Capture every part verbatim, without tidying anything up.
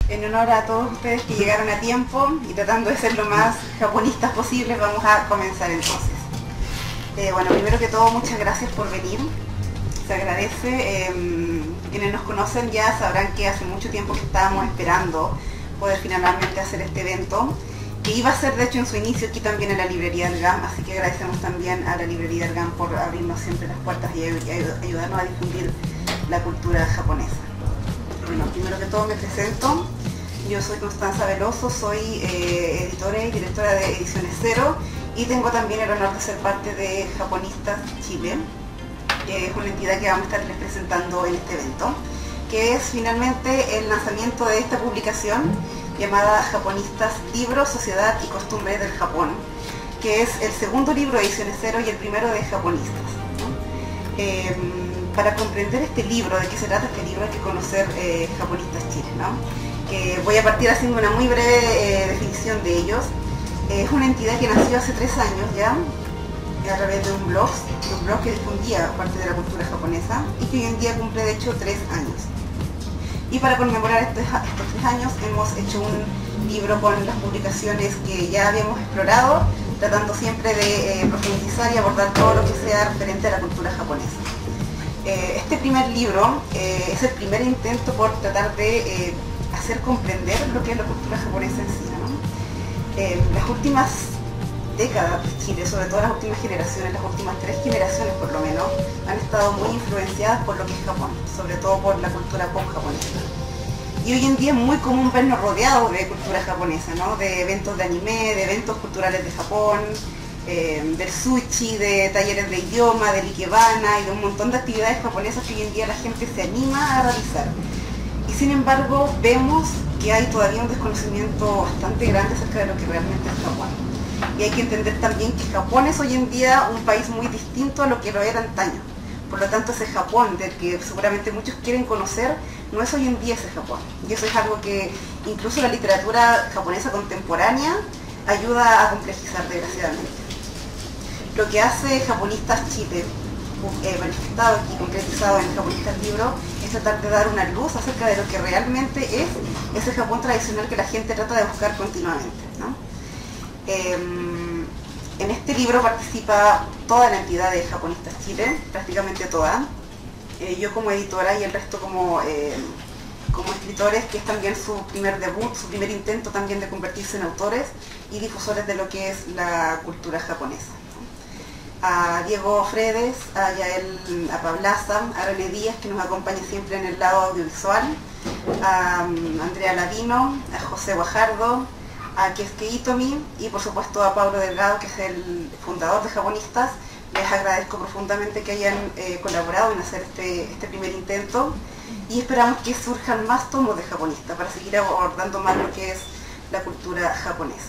En honor a todos ustedes que llegaron a tiempo y tratando de ser lo más japonistas posible, vamos a comenzar entonces. Eh, bueno, primero que todo, muchas gracias por venir. Se agradece. Eh, quienes nos conocen ya sabrán que hace mucho tiempo que estábamos esperando poder finalmente hacer este evento, que iba a ser de hecho en su inicio aquí también en la librería del G A M, así que agradecemos también a la librería del G A M por abrirnos siempre las puertas y ayudarnos a difundir la cultura japonesa. Bueno, primero que todo me presento. Yo soy Constanza Veloso, soy eh, editora y directora de Ediciones Cero y tengo también el honor de ser parte de Japonistas Chile, que es una entidad que vamos a estarles presentando en este evento, que es finalmente el lanzamiento de esta publicación llamada Japonistas, Libro, Sociedad y Costumbres del Japón, que es el segundo libro de Ediciones Cero y el primero de Japonistas, ¿no? Eh, para comprender este libro, de qué se trata este libro, hay que conocer eh, Japonistas Chile, ¿no? Que voy a partir haciendo una muy breve eh, definición de ellos. Eh, es una entidad que nació hace tres años ya, a través de un blog, un blog que difundía parte de la cultura japonesa y que hoy en día cumple de hecho tres años. Y para conmemorar estos, estos tres años hemos hecho un libro con las publicaciones que ya habíamos explorado, tratando siempre de eh, profundizar y abordar todo lo que sea referente a la cultura japonesa. Eh, este primer libro eh, es el primer intento por tratar de eh, hacer comprender lo que es la cultura japonesa en sí, ¿no? Eh, las últimas décadas de Chile, sobre todo las últimas generaciones, las últimas tres generaciones por lo menos, han estado muy influenciadas por lo que es Japón, sobre todo por la cultura pop japonesa. Y hoy en día es muy común vernos rodeados de cultura japonesa, ¿no? De eventos de anime, de eventos culturales de Japón, eh, del sushi, de talleres de idioma, del ikebana y de un montón de actividades japonesas que hoy en día la gente se anima a realizar. Y sin embargo vemos que hay todavía un desconocimiento bastante grande acerca de lo que realmente es Japón. Y hay que entender también que Japón es hoy en día un país muy distinto a lo que lo era antaño. Por lo tanto, ese Japón del que seguramente muchos quieren conocer, no es hoy en día ese Japón. Y eso es algo que incluso la literatura japonesa contemporánea ayuda a complejizar, desgraciadamente. Lo que hace Japonistas Chile, eh, manifestado y concretizado en Japonistas Libro, es tratar de dar una luz acerca de lo que realmente es ese Japón tradicional que la gente trata de buscar continuamente, ¿no? Eh, en este libro participa toda la entidad de Japonistas Chile, prácticamente toda. Eh, yo como editora y el resto como, eh, como escritores, que es también su primer debut, su primer intento también de convertirse en autores y difusores de lo que es la cultura japonesa. A Diego Fredes, a Yael a Pablaza, a René Díaz, que nos acompaña siempre en el lado audiovisual, a um, Andrea Ladino, a José Guajardo, a Keisuke Itomi y por supuesto a Pablo Delgado, que es el fundador de Japonistas. Les agradezco profundamente que hayan eh, colaborado en hacer este, este primer intento y esperamos que surjan más tomos de Japonistas para seguir abordando más lo que es la cultura japonesa.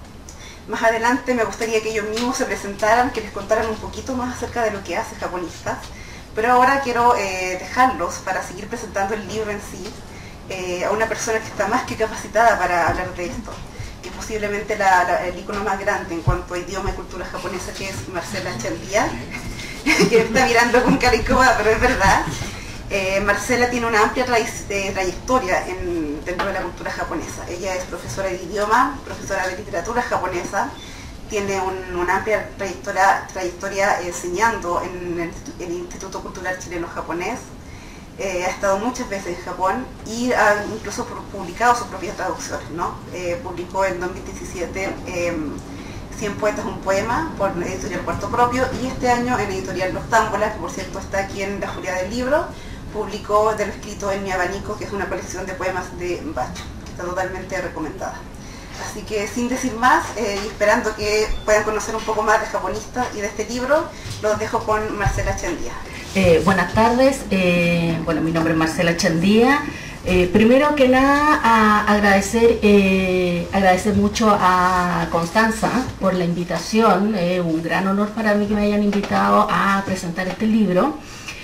Más adelante me gustaría que ellos mismos se presentaran, que les contaran un poquito más acerca de lo que hace Japonistas, pero ahora quiero eh, dejarlos para seguir presentando el libro en sí eh, a una persona que está más que capacitada para hablar de esto, que es posiblemente la, la, el ícono más grande en cuanto a idioma y cultura japonesa, que es Marcela Chandía, que está mirando con cara incómoda, pero es verdad. Eh, Marcela tiene una amplia tra eh, trayectoria en, dentro de la cultura japonesa. Ella es profesora de idioma, profesora de literatura japonesa, tiene un, una amplia trayectoria, trayectoria enseñando en el, el Instituto Cultural Chileno-Japonés, eh, ha estado muchas veces en Japón y ha incluso publicado sus propias traducciones, ¿no? Eh, publicó en dos mil diecisiete eh, cien poetas, un poema, por la editorial Cuarto Propio, y este año en editorial Los Támbolas, que por cierto está aquí en la Julia del Libro, publicó De lo escrito en mi abanico, que es una colección de poemas de Bacho, que está totalmente recomendada. Así que sin decir más, eh, y esperando que puedan conocer un poco más de Japonistas y de este libro, los dejo con Marcela Chandía. Eh, buenas tardes, eh, bueno, mi nombre es Marcela Chandía. Eh, primero que nada, a agradecer, eh, agradecer mucho a Constanza por la invitación. Es eh, un gran honor para mí que me hayan invitado a presentar este libro.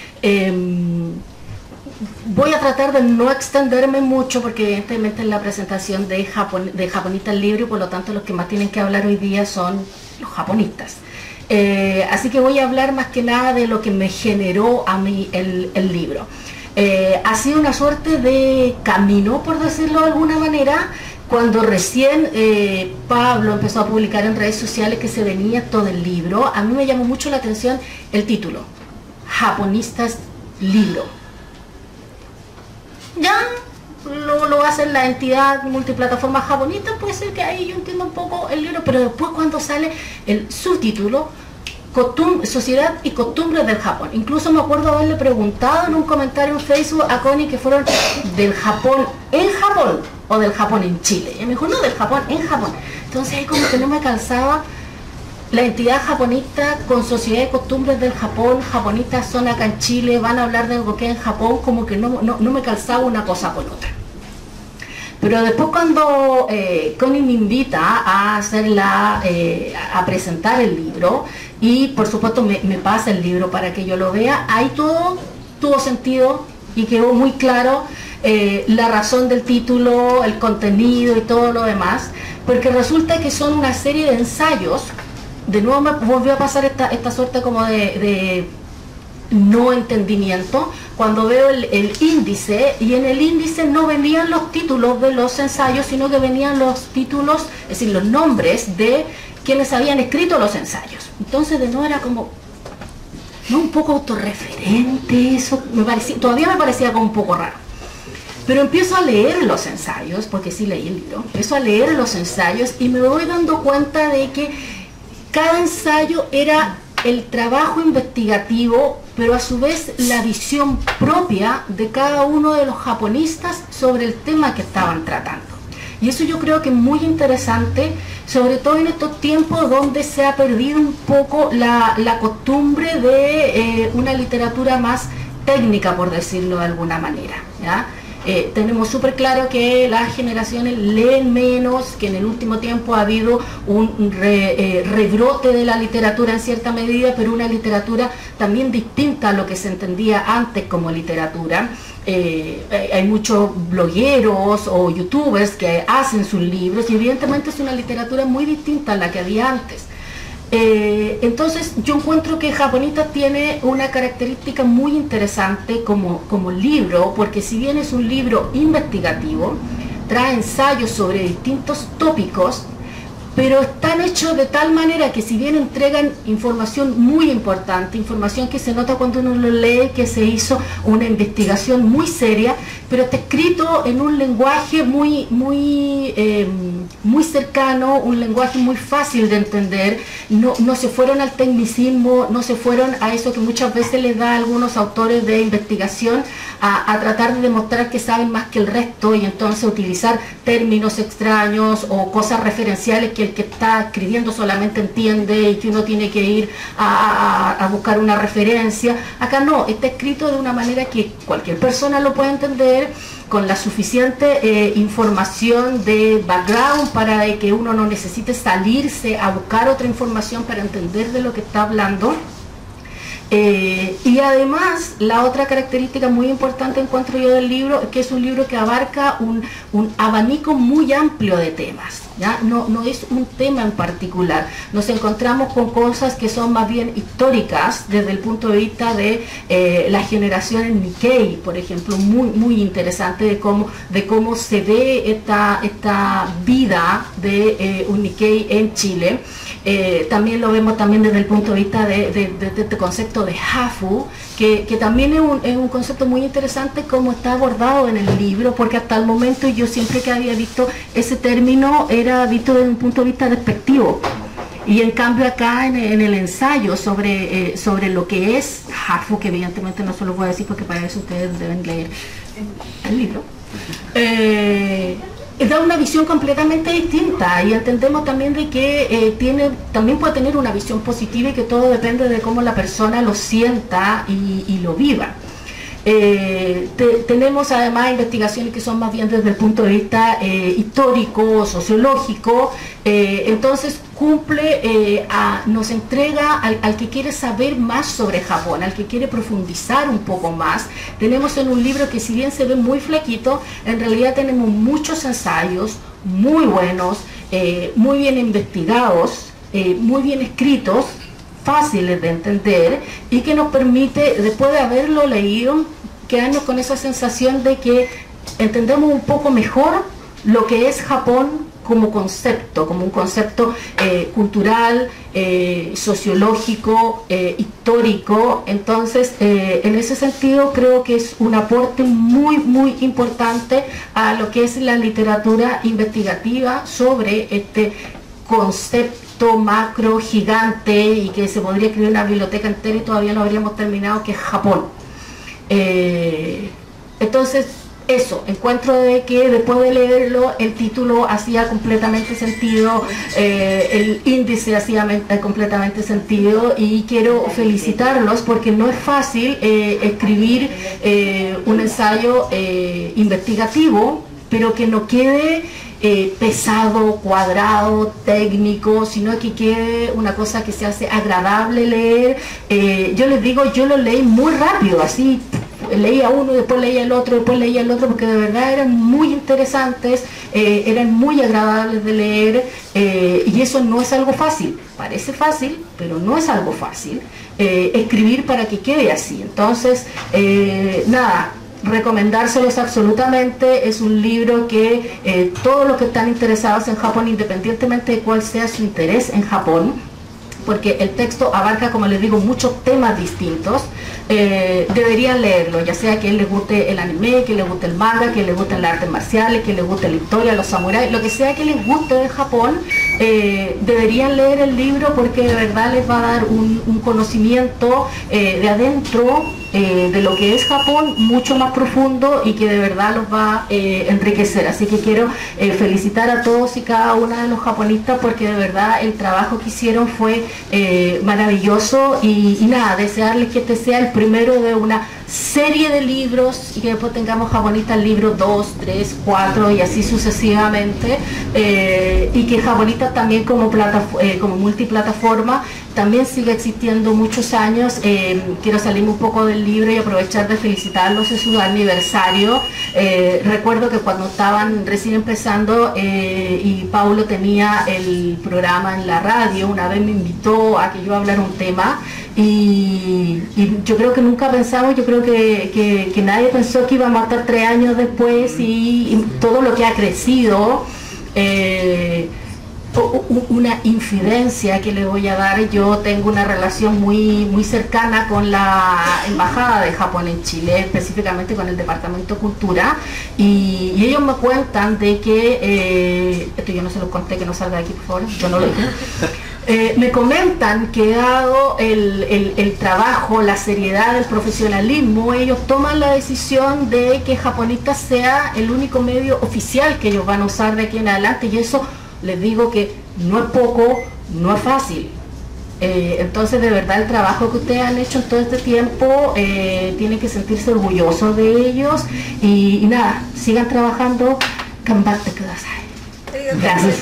Eh, voy a tratar de no extenderme mucho porque evidentemente es la presentación de, Japon de Japonistas Libro y por lo tanto los que más tienen que hablar hoy día son los japonistas. Eh, así que voy a hablar más que nada de lo que me generó a mí el, el libro. Eh, ha sido una suerte de camino, por decirlo de alguna manera, cuando recién eh, Pablo empezó a publicar en redes sociales que se venía todo el libro. A mí me llamó mucho la atención el título, Japonistas Libro. Ya lo, lo hace la entidad multiplataforma japonista, puede ser que ahí yo entiendo un poco el libro, pero después cuando sale el subtítulo, Costum- Sociedad y Costumbres del Japón. Incluso me acuerdo haberle preguntado en un comentario en Facebook a Connie que fueron del Japón en Japón o del Japón en Chile. Y me dijo, no, del Japón en Japón. Entonces ahí como que no me calzaba la entidad japonista con Sociedad y Costumbres del Japón. Japonistas son acá en Chile, van a hablar de algo que en Japón, como que no, no, no me calzaba una cosa con otra. Pero después cuando eh, Connie me invita a hacerla, eh, a presentar el libro, y por supuesto me, me pasa el libro para que yo lo vea, ahí todo tuvo sentido y quedó muy claro eh, la razón del título, el contenido y todo lo demás, porque resulta que son una serie de ensayos. De nuevo me volvió a pasar esta, esta suerte como de, de no entendimiento cuando veo el, el índice, y en el índice no venían los títulos de los ensayos, sino que venían los títulos, es decir, los nombres de quienes habían escrito los ensayos. Entonces de nuevo era como, no, un poco autorreferente, eso me parecía, todavía me parecía como un poco raro. Pero empiezo a leer los ensayos, porque sí leí el libro, empiezo a leer los ensayos y me voy dando cuenta de que cada ensayo era el trabajo investigativo, pero a su vez la visión propia de cada uno de los japonistas sobre el tema que estaban tratando. Y eso yo creo que es muy interesante, sobre todo en estos tiempos donde se ha perdido un poco la, la costumbre de eh, una literatura más técnica, por decirlo de alguna manera, ¿ya? Eh, tenemos súper claro que las generaciones leen menos, que en el último tiempo ha habido un re, eh, rebrote de la literatura en cierta medida, pero una literatura también distinta a lo que se entendía antes como literatura. Eh, hay muchos blogueros o youtubers que hacen sus libros y evidentemente es una literatura muy distinta a la que había antes. Eh, entonces yo encuentro que Japonistas tiene una característica muy interesante como, como libro, porque si bien es un libro investigativo, trae ensayos sobre distintos tópicos, pero están hechos de tal manera que si bien entregan información muy importante, información que se nota cuando uno lo lee, que se hizo una investigación muy seria, pero está escrito en un lenguaje muy, muy, eh, muy cercano, un lenguaje muy fácil de entender. No, no se fueron al tecnicismo, no se fueron a eso que muchas veces les da a algunos autores de investigación, a, a tratar de demostrar que saben más que el resto y entonces utilizar términos extraños o cosas referenciales que el que está escribiendo solamente entiende y que uno tiene que ir a, a, a buscar una referencia. Acá no, está escrito de una manera que cualquier persona lo puede entender, con la suficiente eh, información de background para de que uno no necesite salirse a buscar otra información para entender de lo que está hablando. Eh, y además, la otra característica muy importante encuentro yo del libro es que es un libro que abarca un, un abanico muy amplio de temas, ¿ya? No, no es un tema en particular. Nos encontramos con cosas que son más bien históricas desde el punto de vista de eh, la generación Nikkei, por ejemplo, muy, muy interesante de cómo, de cómo se ve esta, esta vida de eh, un Nikkei en Chile. Eh, también lo vemos también desde el punto de vista de, de, de, de este concepto de Hafu, que, que también es un, es un concepto muy interesante como está abordado en el libro, porque hasta el momento yo siempre que había visto ese término era visto desde un punto de vista despectivo, y en cambio acá en, en el ensayo sobre, eh, sobre lo que es Hafu, que evidentemente no se lo voy a decir porque para eso ustedes deben leer el libro, eh, da una visión completamente distinta, y entendemos también de que eh, tiene, también puede tener una visión positiva y que todo depende de cómo la persona lo sienta y, y lo viva. Eh, te, tenemos además investigaciones que son más bien desde el punto de vista eh, histórico, sociológico, eh, entonces cumple, eh, a, nos entrega al, al que quiere saber más sobre Japón, al que quiere profundizar un poco más. Tenemos en un libro que si bien se ve muy flaquito, en realidad tenemos muchos ensayos muy buenos, eh, muy bien investigados, eh, muy bien escritos, fáciles de entender, y que nos permite, después de haberlo leído, quedarnos con esa sensación de que entendemos un poco mejor lo que es Japón como concepto, como un concepto eh, cultural, eh, sociológico, eh, histórico. Entonces, eh, en ese sentido creo que es un aporte muy, muy importante a lo que es la literatura investigativa sobre este concepto macro gigante y que se podría escribir una biblioteca entera y todavía no habríamos terminado, que es Japón. Eh, entonces, eso, encuentro de que después de leerlo el título hacía completamente sentido, eh, el índice hacía completamente sentido, y quiero felicitarlos porque no es fácil eh, escribir eh, un ensayo eh, investigativo, pero que no quede eh, pesado, cuadrado, técnico, sino que quede una cosa que se hace agradable leer. Eh, yo les digo, yo lo leí muy rápido, así leía uno, después leía el otro, después leía el otro, porque de verdad eran muy interesantes, eh, eran muy agradables de leer, eh, y eso no es algo fácil. Parece fácil, pero no es algo fácil eh, escribir para que quede así. Entonces, eh, nada, recomendárselos absolutamente. Es un libro que eh, todos los que están interesados en Japón, independientemente de cuál sea su interés en Japón, porque el texto abarca, como les digo, muchos temas distintos, eh, deberían leerlo, ya sea que les guste el anime, que les guste el manga, que les gusten las artes marciales, que les guste la historia, los samuráis, lo que sea que les guste de Japón, eh, deberían leer el libro, porque de verdad les va a dar un, un conocimiento eh, de adentro, eh, de lo que es Japón, mucho más profundo, y que de verdad los va a eh, enriquecer. Así que quiero eh, felicitar a todos y cada uno de los japonistas, porque de verdad el trabajo que hicieron fue eh, maravilloso, y, y nada, desearles que este sea el primero de una serie de libros, y que después tengamos japonistas libros dos, tres, cuatro y así sucesivamente, eh, y que japonistas también como, eh, como multiplataforma también sigue existiendo muchos años. Eh, quiero salirme un poco del libro y aprovechar de felicitarlos en su aniversario. Eh, recuerdo que cuando estaban recién empezando eh, y Paulo tenía el programa en la radio, una vez me invitó a que yo hablara un tema, y, y yo creo que nunca pensamos, yo creo que, que, que nadie pensó que íbamos a estar tres años después, y, y todo lo que ha crecido. Eh, una infidencia que le voy a dar: yo tengo una relación muy muy cercana con la Embajada de Japón en Chile, específicamente con el Departamento de Cultura, y, y ellos me cuentan de que, eh, esto yo no se los conté, que no salga de aquí por favor, yo no lo dije. Eh, me comentan que dado el, el, el trabajo, la seriedad, el profesionalismo, ellos toman la decisión de que Japonistas sea el único medio oficial que ellos van a usar de aquí en adelante, y eso les digo que no es poco, no es fácil. Eh, entonces, de verdad, el trabajo que ustedes han hecho en todo este tiempo, eh, tienen que sentirse orgullosos de ellos, y, y nada, sigan trabajando. Ganbatte kudasai. Gracias.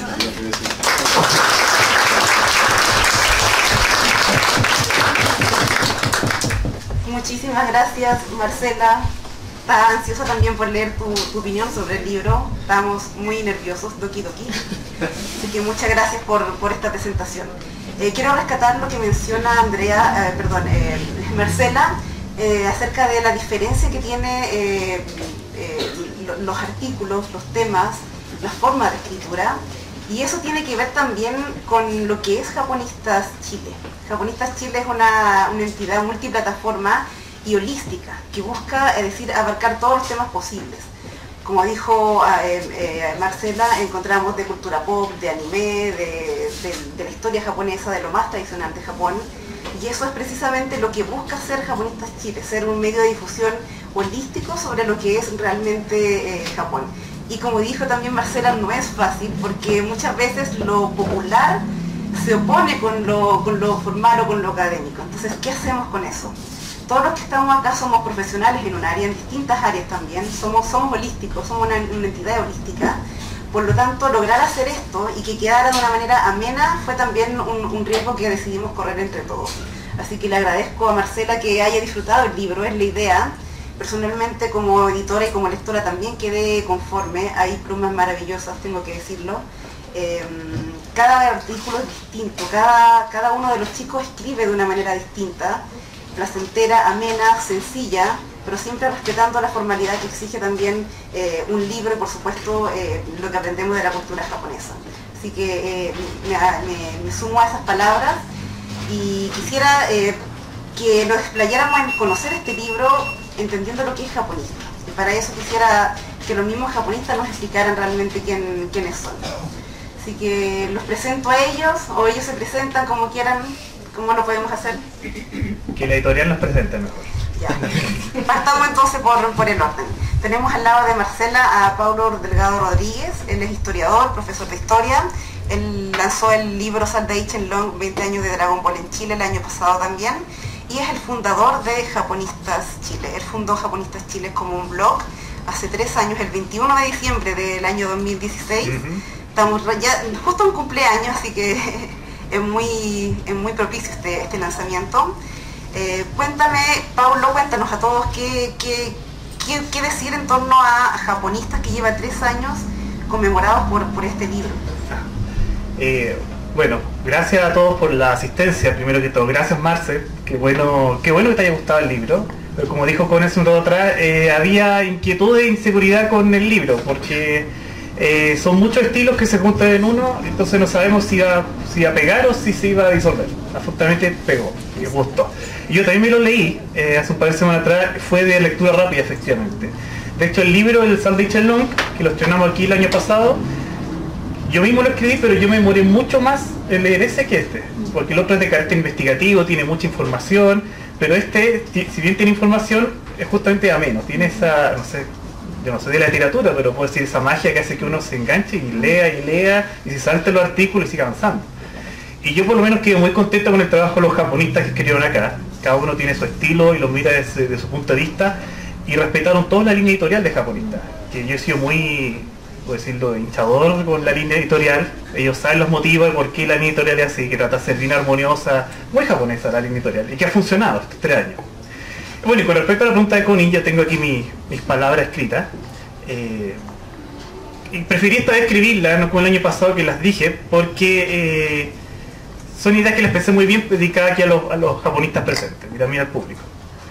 Muchísimas gracias, Marcela. Estaba ansiosa también por leer tu, tu opinión sobre el libro. Estábamos muy nerviosos, doki doki. Así que muchas gracias por, por esta presentación. Eh, quiero rescatar lo que menciona Andrea, eh, perdón, eh, Marcela, eh, acerca de la diferencia que tiene eh, eh, los artículos, los temas, la forma de escritura. Y eso tiene que ver también con lo que es Japonistas Chile. Japonistas Chile es una, una entidad multiplataforma y holística, que busca, es decir, abarcar todos los temas posibles. Como dijo eh, eh, Marcela, encontramos de cultura pop, de anime, de, de, de la historia japonesa, de lo más tradicional de Japón, y eso es precisamente lo que busca hacer Japonistas Chile, ser un medio de difusión holístico sobre lo que es realmente eh, Japón. Y como dijo también Marcela, no es fácil, porque muchas veces lo popular se opone con lo, con lo formal o con lo académico. Entonces, ¿qué hacemos con eso? Todos los que estamos acá somos profesionales en un área, en distintas áreas también, somos, somos holísticos, somos una, una entidad holística. Por lo tanto, lograr hacer esto y que quedara de una manera amena fue también un, un riesgo que decidimos correr entre todos. Así que le agradezco a Marcela que haya disfrutado el libro, es la idea. Personalmente, como editora y como lectora, también quedé conforme. Hay plumas maravillosas, tengo que decirlo. Eh, cada artículo es distinto, cada, cada uno de los chicos escribe de una manera distinta, placentera, amena, sencilla, pero siempre respetando la formalidad que exige también eh, un libro y por supuesto eh, lo que aprendemos de la cultura japonesa. Así que eh, me, me, me sumo a esas palabras y quisiera eh, que nos explayáramos en conocer este libro entendiendo lo que es japonista. Y para eso quisiera que los mismos japonistas nos explicaran realmente quién, quiénes son. Así que los presento a ellos, o ellos se presentan como quieran. ¿Cómo lo podemos hacer? Que la editorial nos presente mejor. Ya. Partamos entonces por, por el orden. Tenemos al lado de Marcela a Paulo Delgado Rodríguez. Él es historiador, profesor de historia. Él lanzó el libro Saldai Chenlong, veinte años de Dragon Ball en Chile, el año pasado también. Y es el fundador de Japonistas Chile. Él fundó Japonistas Chile como un blog hace tres años, el veintiuno de diciembre del año dos mil dieciséis. Uh-huh. Estamos ya justo en cumpleaños, así que es muy, es muy propicio este, este lanzamiento. Eh, cuéntame, Paulo, cuéntanos a todos qué, qué, qué, qué decir en torno a, a Japonistas, que lleva tres años conmemorados por, por este libro. Eh, bueno, gracias a todos por la asistencia, primero que todo. Gracias, Marce, qué bueno, qué bueno que te haya gustado el libro. Pero como dijo Con hace un rato atrás, eh, había inquietud e inseguridad con el libro, porque eh, son muchos estilos que se juntan en uno, entonces no sabemos si iba, si iba a pegar o si se iba a disolver. Afortunadamente pegó, y gustó. Y yo también me lo leí eh, hace un par de semanas atrás, fue de lectura rápida, efectivamente. De hecho, el libro, el Saldai Chenlong, que lo estrenamos aquí el año pasado, yo mismo lo escribí, pero yo me demoré mucho más en leer ese que este, porque el otro es de carácter investigativo, tiene mucha información, pero este, si bien tiene información, es justamente ameno, tiene esa, no sé, yo no sé de la literatura, pero puedo decir esa magia que hace que uno se enganche y lea y lea, y se salte los artículos y siga avanzando. Y yo por lo menos quedo muy contento con el trabajo de los japonistas que escribieron acá. Cada uno tiene su estilo y lo mira desde, desde su punto de vista, y respetaron toda la línea editorial de japonistas, que yo he sido muy, puedo decirlo, hinchador con la línea editorial. Ellos saben los motivos de por qué la línea editorial es así, que trata de ser bien armoniosa, muy japonesa la línea editorial, y que ha funcionado estos tres años. Bueno, y con respecto a la pregunta de Connie, ya tengo aquí mi, mis palabras escritas. Eh, y preferí esta vez escribirlas, no como el año pasado que las dije, porque eh, son ideas que les pensé muy bien dedicadas aquí a los, a los japonistas presentes y también al público.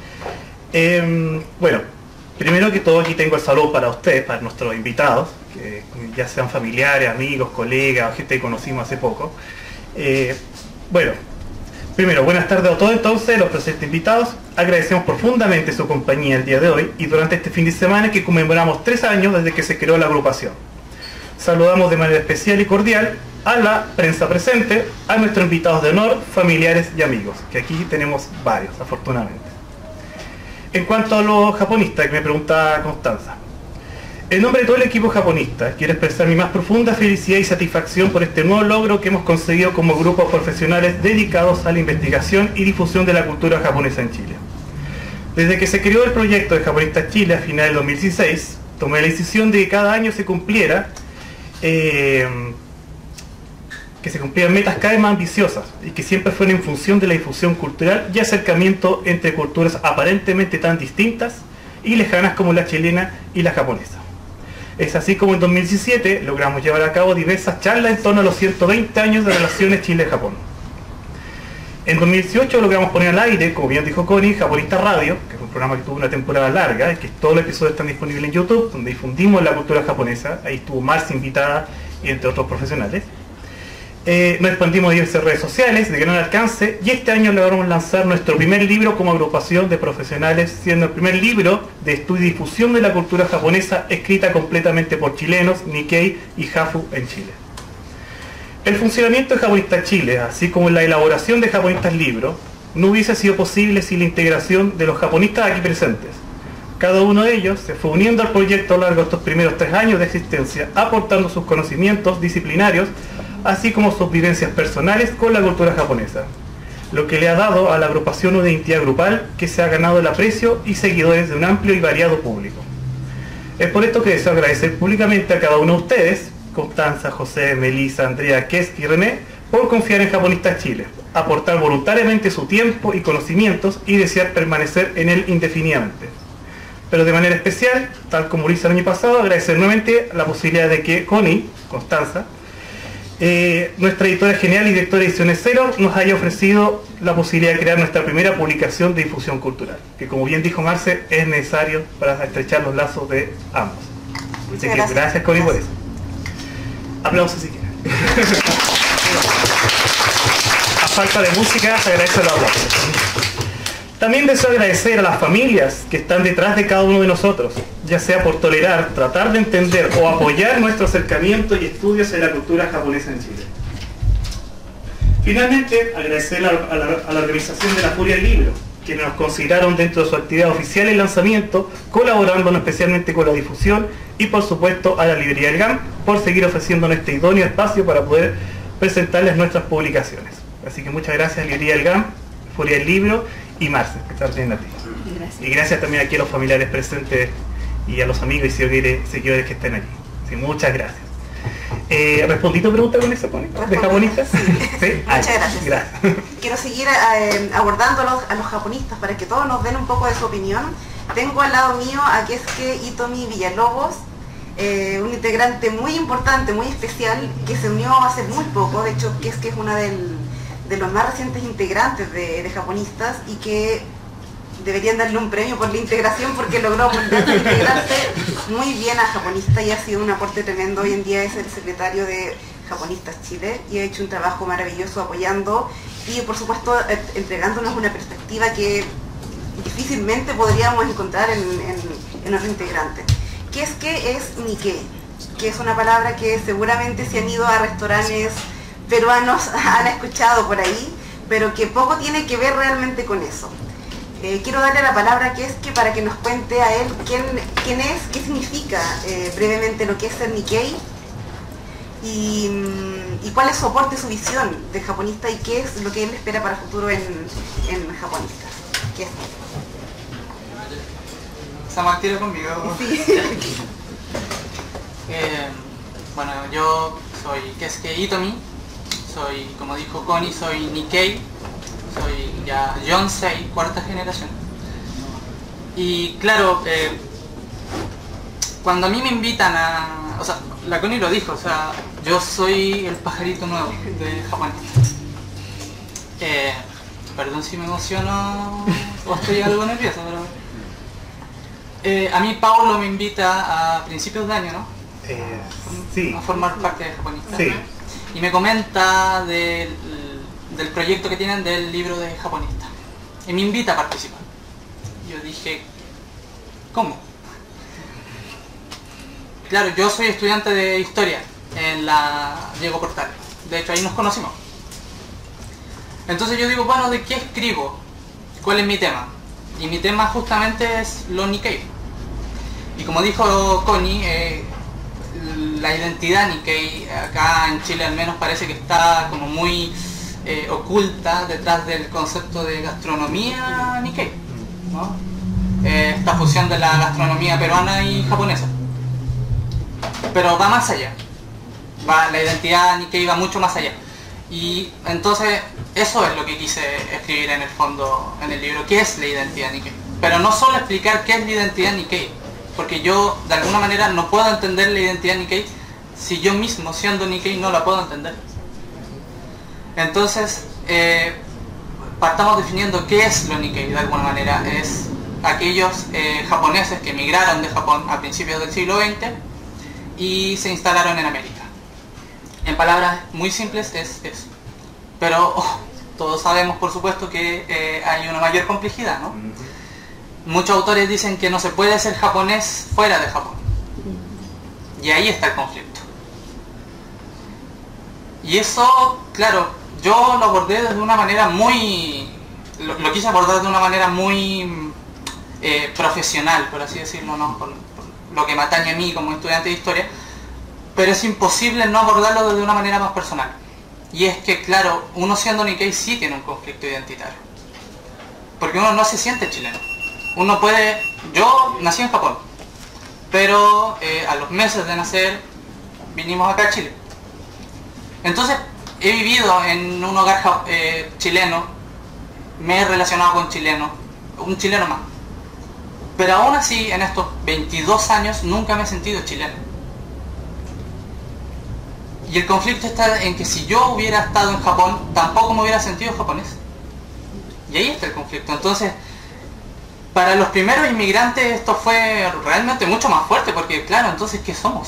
Eh, bueno, primero que todo aquí tengo el saludo para ustedes, para nuestros invitados, que ya sean familiares, amigos, colegas, gente que conocimos hace poco. Eh, bueno, primero, buenas tardes a todos entonces, los presentes invitados. Agradecemos profundamente su compañía el día de hoy y durante este fin de semana que conmemoramos tres años desde que se creó la agrupación. Saludamos de manera especial y cordial a la prensa presente, a nuestros invitados de honor, familiares y amigos, que aquí tenemos varios, afortunadamente. En cuanto a los japonistas, que me pregunta Constanza, en nombre de todo el equipo japonista, quiero expresar mi más profunda felicidad y satisfacción por este nuevo logro que hemos conseguido como grupos profesionales dedicados a la investigación y difusión de la cultura japonesa en Chile. Desde que se creó el proyecto de Japonistas Chile a finales del dos mil dieciséis, tomé la decisión de que cada año se cumpliera, eh, que se cumplieran metas cada vez más ambiciosas y que siempre fueran en función de la difusión cultural y acercamiento entre culturas aparentemente tan distintas y lejanas como la chilena y la japonesa. Es así como en dos mil diecisiete logramos llevar a cabo diversas charlas en torno a los ciento veinte años de relaciones Chile-Japón. En dos mil dieciocho logramos poner al aire, como bien dijo Connie, Japonista Radio, que es un programa que tuvo una temporada larga, que todos los episodios están disponibles en YouTube, donde difundimos la cultura japonesa. Ahí estuvo Marcia invitada y entre otros profesionales. Eh, nos expandimos a diversas redes sociales de gran alcance y este año logramos lanzar nuestro primer libro como agrupación de profesionales, siendo el primer libro de estudio y difusión de la cultura japonesa escrita completamente por chilenos, Nikkei y Hafu en Chile. El funcionamiento de Japonistas Chile, así como la elaboración de Japonistas Libros, no hubiese sido posible sin la integración de los japonistas aquí presentes. Cada uno de ellos se fue uniendo al proyecto a lo largo de estos primeros tres años de existencia, aportando sus conocimientos disciplinarios, así como sus vivencias personales con la cultura japonesa, lo que le ha dado a la agrupación una identidad grupal que se ha ganado el aprecio y seguidores de un amplio y variado público. Es por esto que deseo agradecer públicamente a cada uno de ustedes, Constanza, José, Melissa, Andrea, Keski y René, por confiar en Japonistas Chile, aportar voluntariamente su tiempo y conocimientos y desear permanecer en él indefinidamente. Pero de manera especial, tal como lo hice el año pasado, agradecer nuevamente la posibilidad de que Connie, Constanza, eh, nuestra editora genial y directora de Ediciones Cero nos haya ofrecido la posibilidad de crear nuestra primera publicación de difusión cultural, que como bien dijo Marce, es necesario para estrechar los lazos de ambos. Así que gracias, gracias Connie, por eso. Aplausos si quieren. A falta de música, se agradece el aplauso. También deseo agradecer a las familias que están detrás de cada uno de nosotros, ya sea por tolerar, tratar de entender o apoyar nuestro acercamiento y estudios en la cultura japonesa en Chile. Finalmente, agradecer a la, a la, a la organización de la Furia del Libro, quienes nos consideraron dentro de su actividad oficial el lanzamiento, colaborando especialmente con la difusión, y por supuesto a la librería del G A M por seguir ofreciéndonos este idóneo espacio para poder presentarles nuestras publicaciones. Así que muchas gracias, librería del G A M, Furia del Libro y Marce, que está bien a ti. Gracias. Y gracias también aquí a los familiares presentes y a los amigos y seguidores, seguidores que estén aquí. Sí, muchas gracias. Eh, ¿Respondí tu pregunta con eso, Connie? ¿De japonistas? Sí. ¿Sí? Muchas ah, gracias. gracias. Quiero seguir eh, abordando a los, a los japonistas para que todos nos den un poco de su opinión. Tengo al lado mío a Keisuke Hitomi Villalobos, eh, un integrante muy importante, muy especial, que se unió hace muy poco. De hecho, Keisuke es una del, de los más recientes integrantes de, de japonistas y que deberían darle un premio por la integración porque logró integrarse muy bien a Japonista y ha sido un aporte tremendo. Hoy en día es el secretario de Japonistas Chile y ha hecho un trabajo maravilloso apoyando y por supuesto entregándonos una perspectiva que difícilmente podríamos encontrar en, en, en otro integrante. ¿Qué es que es Nikkei? Que es una palabra que seguramente si han ido a restaurantes peruanos han escuchado por ahí, pero que poco tiene que ver realmente con eso. Eh, quiero darle la palabra a Keisuke para que nos cuente a él quién, quién es, qué significa eh, brevemente lo que es ser Nikkei y, y cuál es su aporte, su visión de japonista y qué es lo que él espera para el futuro en, en japonistas. Keisuke. ¿Estamos activos conmigo? Sí. eh, bueno, yo soy Keisuke Hitomi, soy, como dijo Connie, soy Nikkei. Soy ya Yonsei, cuarta generación. Y claro, eh, cuando a mí me invitan a... O sea, la Connie lo dijo, o sea, yo soy el pajarito nuevo de Japonista. Eh, perdón si me emociono o estoy algo nervioso, pero... Eh, a mí Paulo me invita a principios de año, ¿no? Eh, sí. A formar parte de Japonista. Sí. Y me comenta del... del proyecto que tienen del libro de japonista y me invita a participar. Yo dije, ¿cómo? Claro, yo soy estudiante de historia en la Diego Portales, de hecho ahí nos conocimos. Entonces yo digo, bueno, ¿de qué escribo? ¿Cuál es mi tema? Y mi tema justamente es lo Nikkei. Y como dijo Connie, eh, la identidad Nikkei acá en Chile al menos parece que está como muy Eh, oculta detrás del concepto de gastronomía Nikkei, ¿no? Eh, esta fusión de la gastronomía peruana y japonesa, pero va más allá, va, la identidad Nikkei va mucho más allá y entonces eso es lo que quise escribir en el fondo en el libro, qué es la identidad Nikkei, pero no solo explicar qué es la identidad Nikkei, porque yo de alguna manera no puedo entender la identidad Nikkei si yo mismo siendo Nikkei no la puedo entender. Entonces, eh, partamos definiendo qué es lo Nikkei de alguna manera. Es aquellos eh, japoneses que emigraron de Japón a principios del siglo veinte y se instalaron en América. En palabras muy simples es eso. Pero oh, todos sabemos por supuesto que eh, hay una mayor complejidad, ¿no? Muchos autores dicen que no se puede ser japonés fuera de Japón. Y ahí está el conflicto. Y eso, claro, yo lo abordé de una manera muy... Lo, lo quise abordar de una manera muy eh, profesional, por así decirlo, ¿no? Por, por lo que me atañe a mí como estudiante de historia, pero es imposible no abordarlo de una manera más personal. Y es que, claro, uno siendo Nikkei sí tiene un conflicto identitario. Porque uno no se siente chileno. Uno puede... Yo nací en Japón, pero eh, a los meses de nacer vinimos acá a Chile. Entonces he vivido en un hogar eh, chileno, me he relacionado con chilenos, un chileno más. Pero aún así, en estos veintidós años, nunca me he sentido chileno. Y el conflicto está en que si yo hubiera estado en Japón, tampoco me hubiera sentido japonés. Y ahí está el conflicto. Entonces, para los primeros inmigrantes esto fue realmente mucho más fuerte, porque claro, entonces ¿qué somos?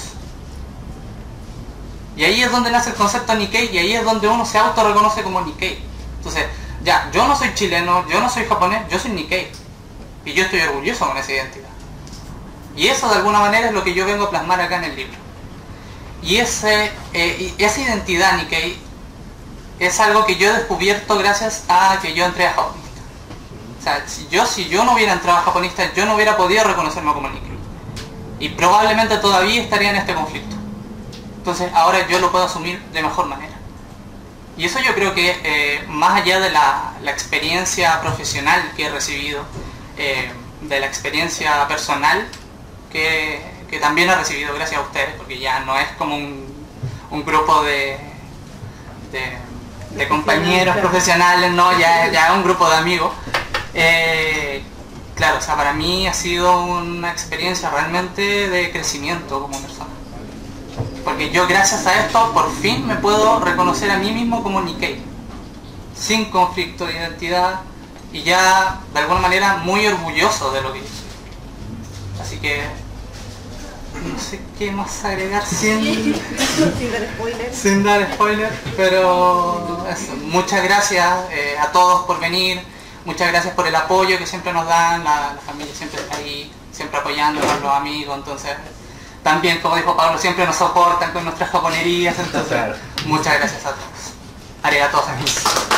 Y ahí es donde nace el concepto Nikkei, y ahí es donde uno se autorreconoce como Nikkei. Entonces, ya, yo no soy chileno, yo no soy japonés, yo soy Nikkei. Y yo estoy orgulloso con esa identidad. Y eso de alguna manera es lo que yo vengo a plasmar acá en el libro. Y ese, eh, esa identidad Nikkei es algo que yo he descubierto gracias a que yo entré a japonista. O sea, si yo, si yo no hubiera entrado a japonista, yo no hubiera podido reconocerme como Nikkei. Y probablemente todavía estaría en este conflicto. Entonces ahora yo lo puedo asumir de mejor manera. Y eso yo creo que eh, más allá de la, la experiencia profesional que he recibido, eh, de la experiencia personal que, que también he recibido gracias a ustedes, porque ya no es como un, un grupo de, de, de compañeros profesionales, no, ya, ya es un grupo de amigos. Eh, claro, o sea, para mí ha sido una experiencia realmente de crecimiento como persona. Porque yo gracias a esto por fin me puedo reconocer a mí mismo como Nikkei, sin conflicto de identidad y ya de alguna manera muy orgulloso de lo que yo soy. Así que no sé qué más agregar sin, sin dar spoiler. Sin dar spoiler, pero eso, muchas gracias eh, a todos por venir, muchas gracias por el apoyo que siempre nos dan, la, la familia siempre está ahí, siempre apoyándonos, los amigos, entonces también, como dijo Pablo, siempre nos soportan con nuestras japonerías, entonces claro. Muchas gracias a todos. Arigatou gozaimasu.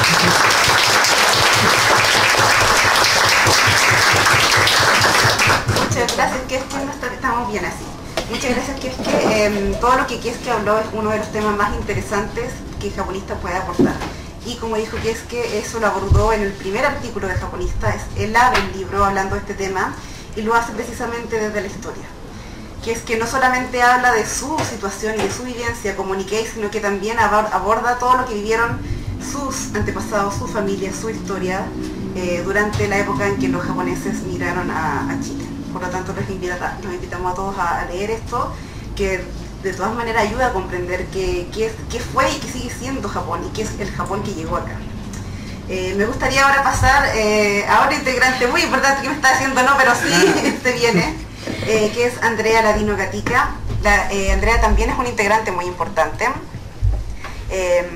Muchas gracias, que es que no está, estamos bien así. Muchas gracias, que es que eh, todo lo que Keisuke habló es uno de los temas más interesantes que Japonista puede aportar. Y como dijo que es que eso lo abordó en el primer artículo de Japonista, es, él abre el libro hablando de este tema y lo hace precisamente desde la historia. Que es que no solamente habla de su situación y de su vivencia como Nikkei, sino que también aborda todo lo que vivieron sus antepasados, su familia, su historia, eh, durante la época en que los japoneses migraron a, a Chile. Por lo tanto, los, invita, los invitamos a todos a, a leer esto, que de todas maneras ayuda a comprender qué, qué, qué fue y qué sigue siendo Japón, y qué es el Japón que llegó acá. Eh, me gustaría ahora pasar eh, a otro integrante muy importante que me está haciendo no, pero sí, este viene. Eh, que es Andrea Ladino Gatica. La, eh, Andrea también es un integrante muy importante. Eh,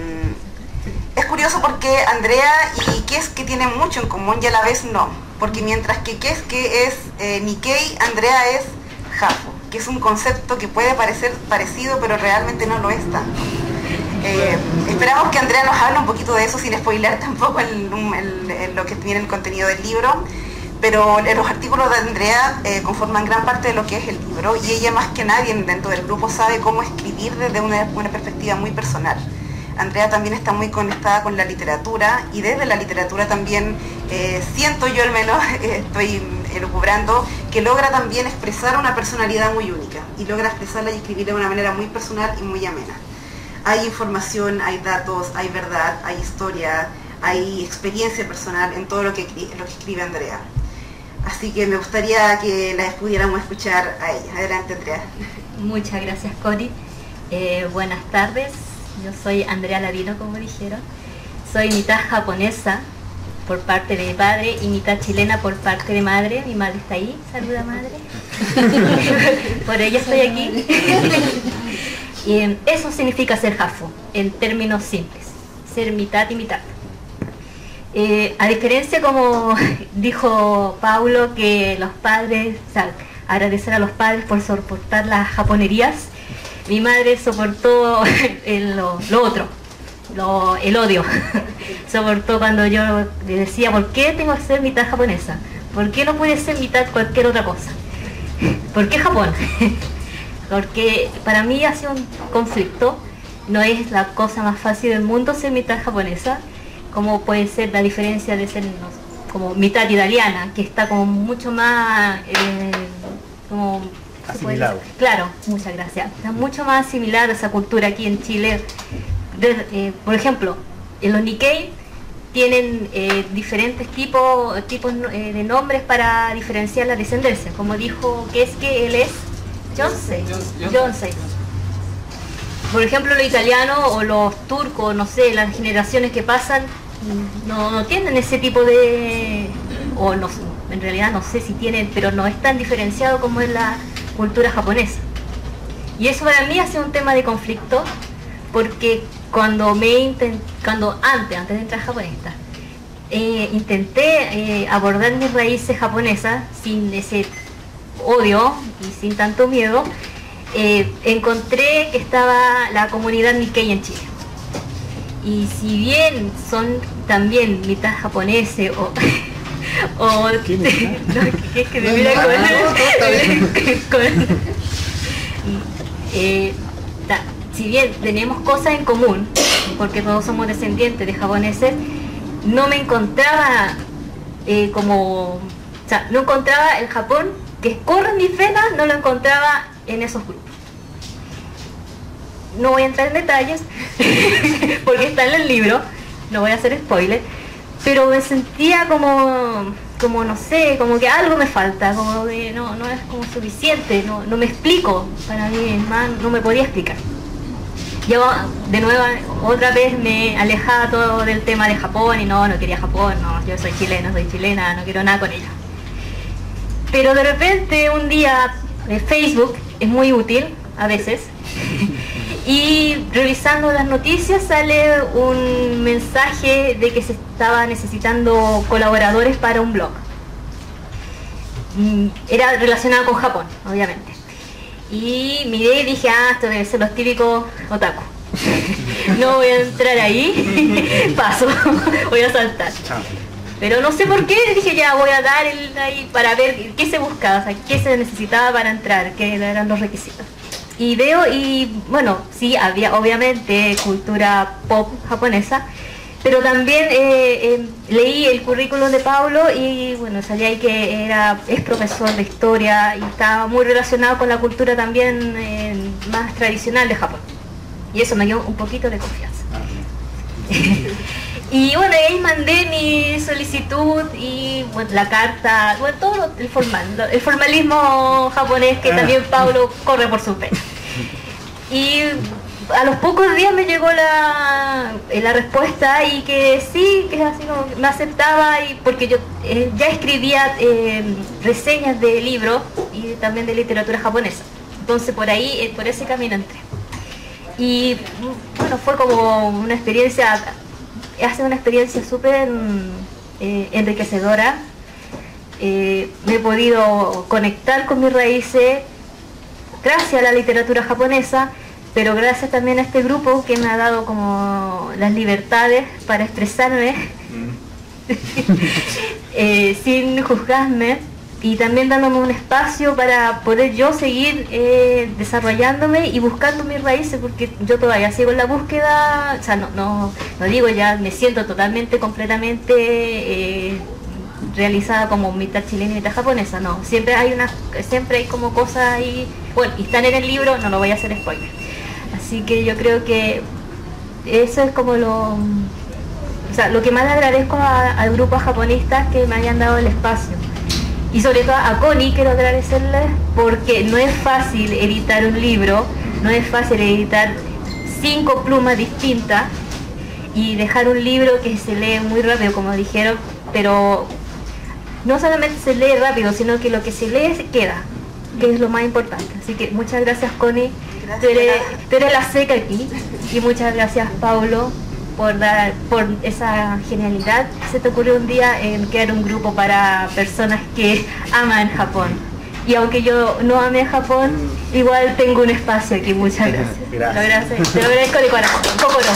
es curioso porque Andrea y Keisuke tienen mucho en común y a la vez no, porque mientras que Keisuke es eh, Nikkei, Andrea es Hafu, que es un concepto que puede parecer parecido pero realmente no lo es tanto. Eh, esperamos que Andrea nos hable un poquito de eso sin spoiler tampoco el, el, el, lo que tiene el contenido del libro. Pero los artículos de Andrea eh, conforman gran parte de lo que es el libro, y ella más que nadie dentro del grupo sabe cómo escribir desde una, una perspectiva muy personal. Andrea también está muy conectada con la literatura, y desde la literatura también eh, siento yo al menos, eh, estoy elucubrando, que logra también expresar una personalidad muy única, y logra expresarla y escribirla de una manera muy personal y muy amena. Hay información, hay datos, hay verdad, hay historia, hay experiencia personal en todo lo que, lo que escribe Andrea. Así que me gustaría que la pudiéramos escuchar a ella. Adelante, Andrea. Muchas gracias, Cori. Eh, buenas tardes. Yo soy Andrea Ladino, como dijeron. Soy mitad japonesa por parte de mi padre y mitad chilena por parte de madre. Mi madre está ahí. Saluda, madre. Por ella estoy aquí. Y eso significa ser hafu, en términos simples. Ser mitad y mitad. Eh, a diferencia, como dijo Paulo, que los padres, o sea, agradecer a los padres por soportar las japonerías, mi madre soportó el, lo, lo otro, lo, el odio. Soportó cuando yo le decía, ¿por qué tengo que ser mitad japonesa? ¿Por qué no puede ser mitad cualquier otra cosa? ¿Por qué Japón? Porque para mí ha sido un conflicto, no es la cosa más fácil del mundo ser mitad japonesa, como puede ser la diferencia de ser no, como mitad italiana, que está como mucho más eh, como asimilado. Claro, muchas gracias. Está mucho más asimilada esa cultura aquí en Chile. De, eh, por ejemplo, en los Nikkei tienen eh, diferentes tipos, tipos eh, de nombres para diferenciar la descendencia. Como dijo que es que él es Yonsei. Yonsei. por ejemplo, los italianos o los turcos, no sé, las generaciones que pasan, no, no tienen ese tipo de... o no, en realidad no sé si tienen, pero no es tan diferenciado como es la cultura japonesa. Y eso para mí ha sido un tema de conflicto, porque cuando me intent, cuando antes, antes de entrar a japonista, eh, intenté eh, abordar mis raíces japonesas sin ese odio y sin tanto miedo, eh, encontré que estaba la comunidad Nikkei en Chile. Y si bien son también mitad japoneses o... o ¿Qué no, que, que me No, mira no, con, no, no, está bien. con- eh, ta- si bien tenemos cosas en común, porque todos somos descendientes de japoneses, no me encontraba eh, como, o sea, no encontraba el Japón que corre en mis venas, no lo encontraba en esos grupos. No voy a entrar en detalles porque está en el libro, no voy a hacer spoiler, pero me sentía como, como no sé, como que algo me falta, como que no, no es como suficiente, no, no me explico, para mí más no me podía explicar. Yo de nuevo otra vez me alejaba todo del tema de Japón y no, no quería Japón, no, yo soy chilena, soy chilena, no quiero nada con ella. Pero de repente un día eh, Facebook es muy útil a veces y revisando las noticias sale un mensaje de que se estaba necesitando colaboradores para un blog. Era relacionado con Japón, obviamente. Y miré y dije, ah, esto debe ser los típicos otaku. No voy a entrar ahí, paso, voy a saltar. Pero no sé por qué, dije ya voy a dar el ahí para ver qué se buscaba, o sea, qué se necesitaba para entrar, qué eran los requisitos. Y veo y bueno, sí, había obviamente cultura pop japonesa, pero también eh, eh, leí el currículum de Pablo y bueno, salía ahí que era, es profesor de historia y estaba muy relacionado con la cultura también eh, más tradicional de Japón. Y eso me dio un poquito de confianza. Y bueno, ahí mandé mi solicitud y bueno, la carta, bueno, todo lo- el formal, lo- el formalismo japonés que también Pablo corre por su pecho. Y a los pocos días me llegó la, eh, la respuesta y que sí, que así como que me aceptaba y porque yo eh, ya escribía eh, reseñas de libros y también de literatura japonesa. Entonces por ahí, eh, por ese camino entré. Y bueno, fue como una experiencia, ha sido una experiencia súper eh, enriquecedora. Eh, me he podido conectar con mis raíces gracias a la literatura japonesa, pero gracias también a este grupo que me ha dado como las libertades para expresarme eh, sin juzgarme y también dándome un espacio para poder yo seguir eh, desarrollándome y buscando mis raíces, porque yo todavía sigo en la búsqueda, o sea, no, no, no digo ya, me siento totalmente, completamente eh, realizada como mitad chilena y mitad japonesa, no, siempre hay una, siempre hay como cosas ahí, bueno, y están en el libro, no lo voy a hacer spoiler. Así que yo creo que eso es como lo, o sea, lo que más le agradezco a- al grupo de japonistas que me hayan dado el espacio. Y sobre todo a Connie quiero agradecerle porque no es fácil editar un libro, no es fácil editar cinco plumas distintas y dejar un libro que se lee muy rápido, como dijeron, pero no solamente se lee rápido, sino que lo que se lee se queda, que es lo más importante. Así que muchas gracias, Connie, Gracias, tú eres, Natalia. tú eres la seca aquí, y muchas gracias, Paulo, por dar por esa genialidad. Se te ocurrió un día en crear un grupo para personas que aman Japón. Y aunque yo no ame Japón, igual tengo un espacio aquí. Muchas gracias. Gracias. Lo agradezco, te lo agradezco de corazón. Kokoro.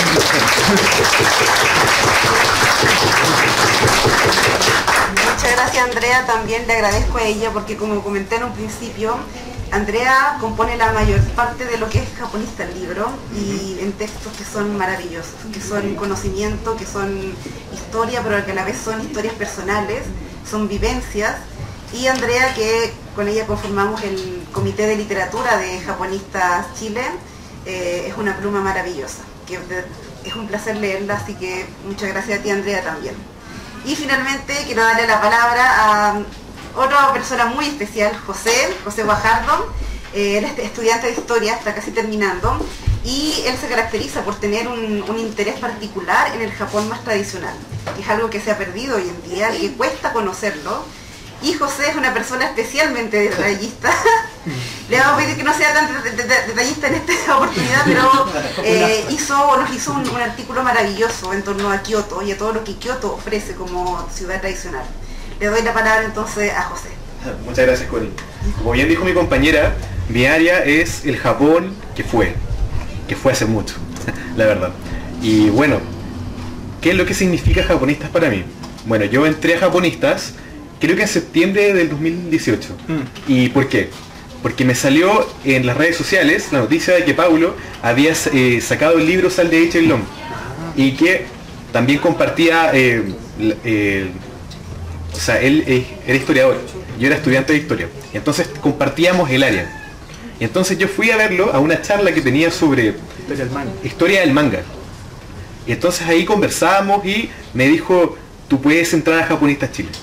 Muchas gracias, Andrea, también le agradezco a ella porque como comenté en un principio, Andrea compone la mayor parte de lo que es japonista el libro y en textos que son maravillosos, que son conocimiento, que son historia, pero que a la vez son historias personales, son vivencias. Y Andrea, que con ella conformamos el Comité de Literatura de Japonistas Chile, eh, es una pluma maravillosa, que de- es un placer leerla, así que muchas gracias a ti, Andrea, también. Y finalmente quiero darle la palabra a otra persona muy especial, José, José Guajardo. Eh, él es estudiante de historia, está casi terminando, y él se caracteriza por tener un, un interés particular en el Japón más tradicional, que es algo que se ha perdido hoy en día y que cuesta conocerlo. Y José es una persona especialmente detallista. Le vamos a pedir que no sea tan detallista en esta oportunidad, pero eh, hizo, nos hizo un, un artículo maravilloso en torno a Kioto y a todo lo que Kioto ofrece como ciudad tradicional. Le doy la palabra entonces a José. Muchas gracias, Cori. Como bien dijo mi compañera, mi área es el Japón que fue, que fue hace mucho, la verdad. Y bueno, ¿qué es lo que significa Japonistas para mí? Bueno, yo entré a Japonistas creo que en septiembre del dos mil dieciocho. Mm. ¿Y por qué? Porque me salió en las redes sociales la noticia de que Paulo había eh, sacado el libro Sal de Long y que también compartía, eh, eh, o sea, él eh, era historiador, yo era estudiante de historia, y entonces compartíamos el área. Y entonces yo fui a verlo a una charla que tenía sobre historia del manga. Historia del manga. Y entonces ahí conversábamos y me dijo, tú puedes entrar a Japonistas Chile.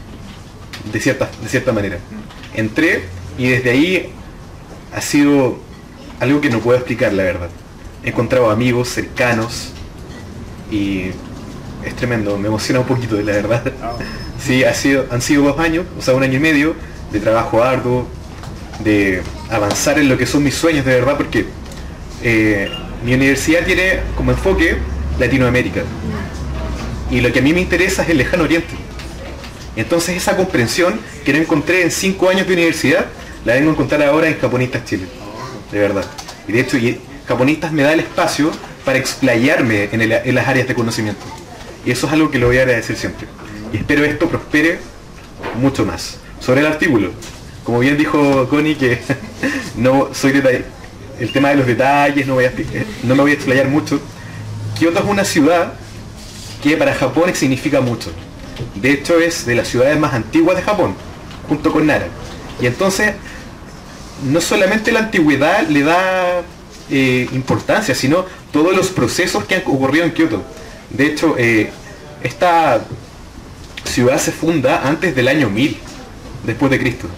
De cierta, de cierta manera. Entré y desde ahí ha sido algo que no puedo explicar, la verdad. He encontrado amigos cercanos y es tremendo, me emociona un poquito, la verdad. Sí, ha sido, han sido dos años, o sea, un año y medio de trabajo arduo, de avanzar en lo que son mis sueños, de verdad, porque eh, mi universidad tiene como enfoque Latinoamérica. Y lo que a mí me interesa es el lejano oriente. Entonces esa comprensión que no encontré en cinco años de universidad, la vengo a encontrar ahora en Japonistas Chile, de verdad. Y de hecho, y Japonistas me da el espacio para explayarme en, el, en las áreas de conocimiento. Y eso es algo que lo voy a agradecer siempre. Y espero esto prospere mucho más. Sobre el artículo, como bien dijo Connie, que no soy detall... el tema de los detalles, no, voy a, no me voy a explayar mucho. Kioto es una ciudad que para Japón significa mucho. De hecho es de las ciudades más antiguas de Japón, junto con Nara. Y entonces, no solamente la antigüedad le da eh, importancia, sino todos los procesos que han ocurrido en Kioto. De hecho, eh, esta ciudad se funda antes del año mil, después de Cristo.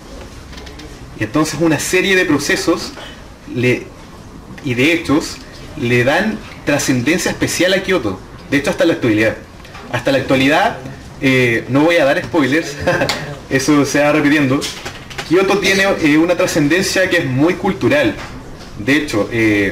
Y entonces una serie de procesos le, y de hechos le dan trascendencia especial a Kioto. De hecho, hasta la actualidad. Hasta la actualidad, eh, no voy a dar spoilers, eso se va repitiendo. Kioto tiene eh, una trascendencia que es muy cultural. De hecho, eh,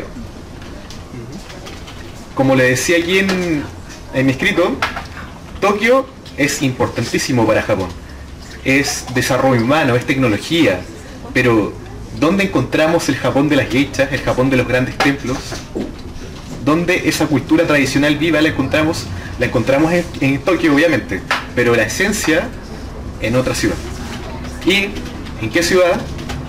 como le decía aquí en, en mi escrito, Tokio es importantísimo para Japón. Es desarrollo humano, es tecnología. Pero, ¿dónde encontramos el Japón de las geishas, el Japón de los grandes templos? ¿Dónde esa cultura tradicional viva la encontramos? La encontramos en, en Tokio, obviamente, pero la esencia en otra ciudad. ¿Y en qué ciudad?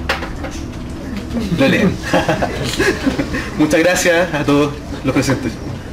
Lo leen. Muchas gracias a todos los presentes.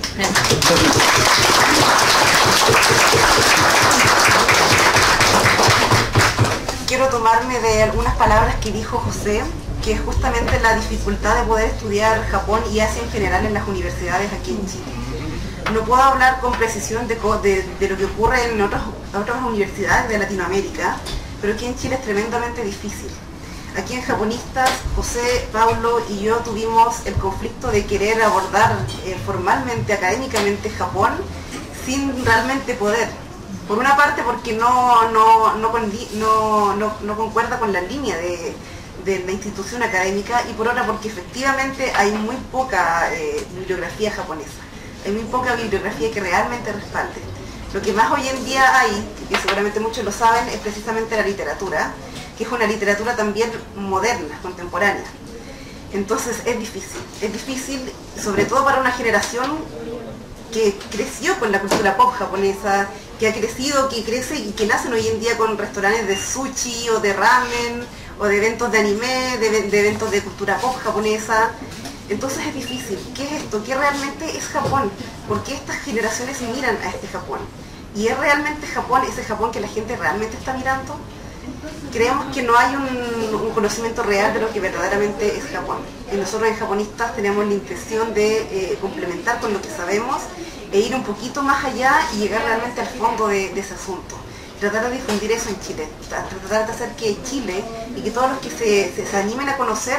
Quiero tomarme de algunas palabras que dijo José, que es justamente la dificultad de poder estudiar Japón y Asia en general en las universidades aquí en Chile. No puedo hablar con precisión de, de, de lo que ocurre en otras, otras universidades de Latinoamérica, pero aquí en Chile es tremendamente difícil. Aquí en Japonistas, José, Paulo y yo tuvimos el conflicto de querer abordar eh, formalmente, académicamente Japón, sin realmente poder. Por una parte porque no, no, no, no, no, no concuerda con la línea de, de la institución académica, y por otra porque efectivamente hay muy poca eh, bibliografía japonesa, hay muy poca bibliografía que realmente respalde. Lo que más hoy en día hay, y que seguramente muchos lo saben, es precisamente la literatura, que es una literatura también moderna, contemporánea. Entonces es difícil, es difícil sobre todo para una generación que creció con la cultura pop japonesa, que ha crecido, que crece y que nacen hoy en día con restaurantes de sushi o de ramen o de eventos de anime, de, de eventos de cultura pop japonesa. Entonces es difícil. ¿Qué es esto? ¿Qué realmente es Japón? ¿Por qué estas generaciones miran a este Japón? ¿Y es realmente Japón, ese Japón que la gente realmente está mirando? Creemos que no hay un, un conocimiento real de lo que verdaderamente es Japón. Y nosotros en Japonistas tenemos la intención de eh, complementar con lo que sabemos e ir un poquito más allá y llegar realmente al fondo de, de ese asunto. Tratar de difundir eso en Chile, tratar de hacer que Chile y que todos los que se, se, se animen a conocer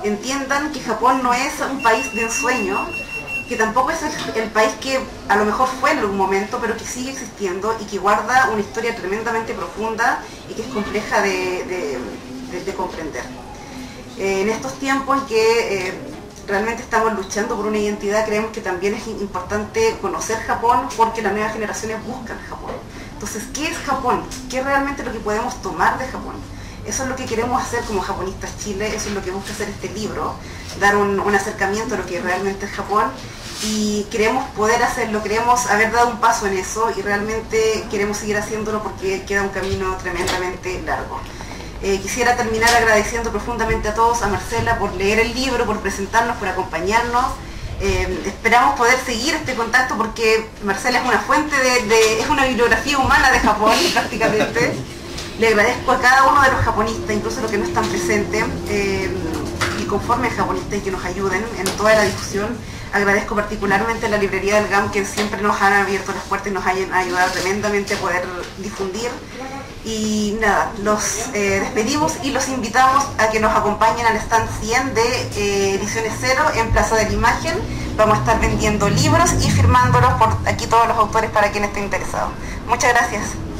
entiendan que Japón no es un país de ensueño, que tampoco es el, el país que a lo mejor fue en algún momento, pero que sigue existiendo y que guarda una historia tremendamente profunda y que es compleja de, de, de, de comprender. Eh, en estos tiempos en que eh, realmente estamos luchando por una identidad, creemos que también es importante conocer Japón porque las nuevas generaciones buscan Japón. Entonces, ¿qué es Japón? ¿Qué es realmente lo que podemos tomar de Japón? Eso es lo que queremos hacer como Japonistas Chile, eso es lo que busca hacer este libro, dar un, un acercamiento a lo que realmente es Japón, y queremos poder hacerlo, queremos haber dado un paso en eso y realmente queremos seguir haciéndolo porque queda un camino tremendamente largo. Eh, quisiera terminar agradeciendo profundamente a todos, a Marcela por leer el libro, por presentarnos, por acompañarnos. Eh, esperamos poder seguir este contacto porque Marcela es una fuente de, de es una bibliografía humana de Japón prácticamente. Le agradezco a cada uno de los japonistas, incluso los que no están presentes, eh, y conforme japonistas y que nos ayuden en toda la discusión. Agradezco particularmente a la librería del G A M que siempre nos han abierto las puertas y nos hayan ayudado tremendamente a poder difundir. Y nada, los eh, despedimos y los invitamos a que nos acompañen al stand cien de eh, Ediciones Cero en Plaza de la Imagen. Vamos a estar vendiendo libros y firmándolos por aquí todos los autores para quien esté interesado. Muchas gracias.